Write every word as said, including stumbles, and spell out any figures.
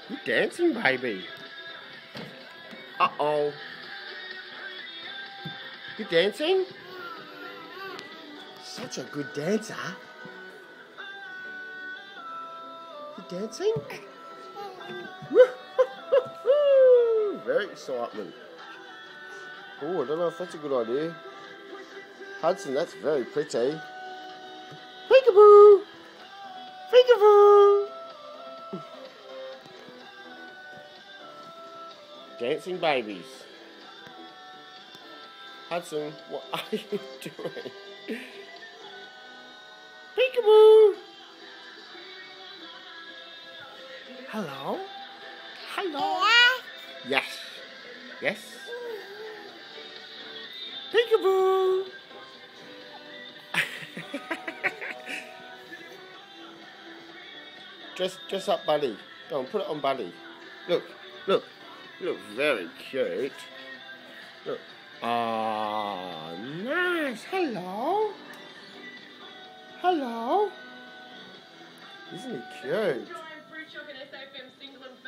You're dancing, baby. Uh-oh. You dancing? Such a good dancer. You dancing? Very excitement. Oh, I don't know if that's a good idea. Hudson, that's very pretty. Peekaboo! Peekaboo! Dancing babies. Hudson, what are you doing? Peekaboo! Hello? Hello? Yes. Yes. Peekaboo! dress, dress up, Buddy. Go on, put it on, Buddy. Look, look. You look very cute. Look. Oh, nice. Hello. Hello. Isn't he cute?